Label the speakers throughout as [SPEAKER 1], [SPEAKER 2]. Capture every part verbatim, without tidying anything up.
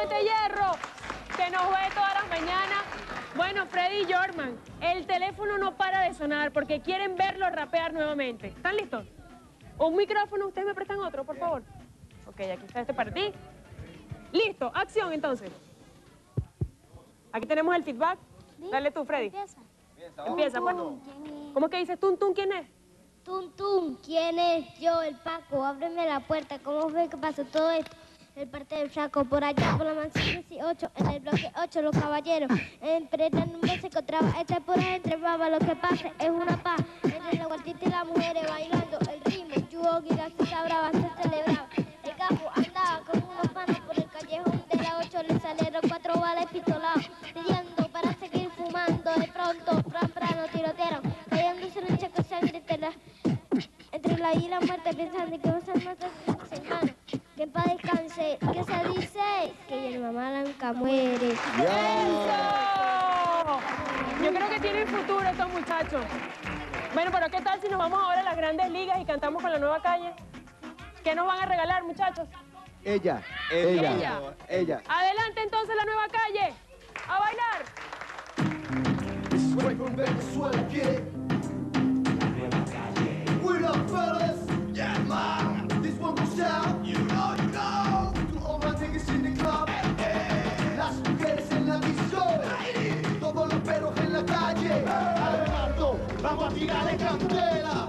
[SPEAKER 1] Puente Hierro, que nos ve todas las mañanas. Bueno, Freddy y Jorman, el teléfono no para de sonar porque quieren verlo rapear nuevamente. ¿Están listos? Un micrófono, ¿ustedes me prestan otro, por favor? Ok, aquí está este para ti. Listo, acción entonces. Aquí tenemos el feedback. Dale tú, Freddy.
[SPEAKER 2] Empieza.
[SPEAKER 1] Empieza, pues. ¿Cómo que dices Tun Tun? ¿Quién es?
[SPEAKER 2] Tun Tun, ¿quién es? Yo, el Paco, ábreme la puerta. ¿Cómo ves que pasó todo esto? El parte del flaco, por allá por la mansión dieciocho, en el bloque ocho, los caballeros. Entre el número se encontraba, este por ahí entre baba, lo que pasa es una paz. Entre la guartita y las mujeres bailando el ritmo, yugo y la cita brava se celebraba. El capo andaba con unos panos por el callejón de la ocho, le salieron cuatro balas pistolados, pidiendo para seguir fumando. De pronto, temprano tirotearon, cayéndose en el checo sangre entre la, entre la y la muerte, pensando que vas a matar a sus hermanos. Que en paz descanse, que se dice que mi mamá nunca muere.
[SPEAKER 1] ¡Eso! Yo creo que tienen futuro estos muchachos. Bueno, pero ¿qué tal si nos vamos ahora a las grandes ligas y cantamos con la nueva calle? ¿Qué nos van a regalar, muchachos?
[SPEAKER 3] Ella,
[SPEAKER 1] Ella.
[SPEAKER 3] ella, ella.
[SPEAKER 1] Adelante entonces la nueva calle. ¡A bailar!
[SPEAKER 4] Straight from Venezuela, get it? We're up, fellas. Yeah, man. This one goes out. You know, you know. To all my niggas in the club. Las mujeres en la visión. Todos los perros en la calle. Adelante, vamos a tirarle candela.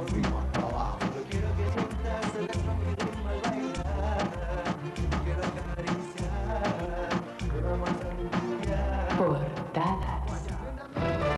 [SPEAKER 4] arriba, para abajo. Yo quiero que sientas el ritmo al bailar. Quiero acariciar con la mano en tu
[SPEAKER 3] Por